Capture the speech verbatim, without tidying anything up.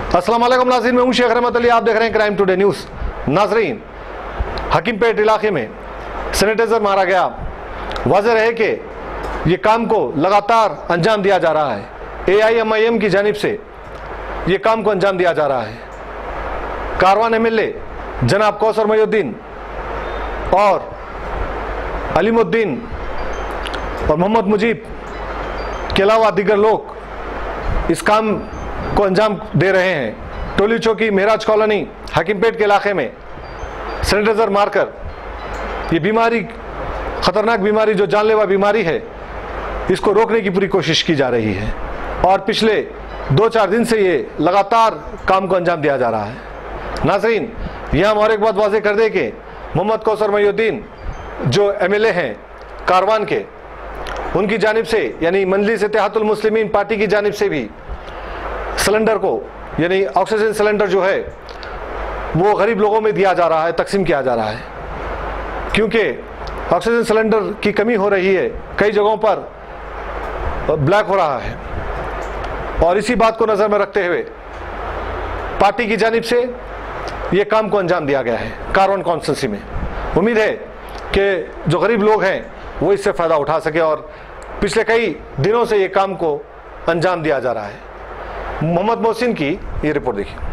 अस्सलाम वालेकुम नाज़रीन, मैं हूं शेख रहमत अली, आप देख रहे हैं क्राइम टुडे न्यूज़। नाज़रीन, हकीमपेट इलाके में सैनिटाइजर मारा गया। वाज़ेह रहे कि ये काम को लगातार अंजाम दिया जा रहा है। ए आई एम आई एम की जानिब से ये काम को अंजाम दिया जा रहा है। कारवान एम एल ए जनाब कौसर मोहिउद्दीन और अलीमुद्दीन और मोहम्मद मुजीब के अलावा दीगर लोग इस काम को अंजाम दे रहे हैं। टोली चौकी मेराज कॉलोनी हकीमपेट के इलाके में सैनिटाइजर मारकर ये बीमारी, खतरनाक बीमारी जो जानलेवा बीमारी है, इसको रोकने की पूरी कोशिश की जा रही है और पिछले दो चार दिन से ये लगातार काम को अंजाम दिया जा रहा है। नाज़रीन, यहाँ हम और एक बात वाज़ेह कर दें कि मोहम्मद कौसर मोहिउद्दीन जो एम एल ए हैं कारवान के, उनकी जानिब से यानी मजलिस इत्तेहादुल मुस्लिमीन पार्टी की जानिब से भी सिलेंडर को यानी ऑक्सीजन सिलेंडर जो है वो गरीब लोगों में दिया जा रहा है, तकसीम किया जा रहा है, क्योंकि ऑक्सीजन सिलेंडर की कमी हो रही है। कई जगहों पर ब्लैक हो रहा है और इसी बात को नज़र में रखते हुए पार्टी की जानिब से ये काम को अंजाम दिया गया है कारवान कॉन्स्टिट्यूंसी में। उम्मीद है कि जो गरीब लोग हैं वो इससे फ़ायदा उठा सके और पिछले कई दिनों से ये काम को अंजाम दिया जा रहा है। मोहम्मद मोहसिन की ये रिपोर्ट देखिए।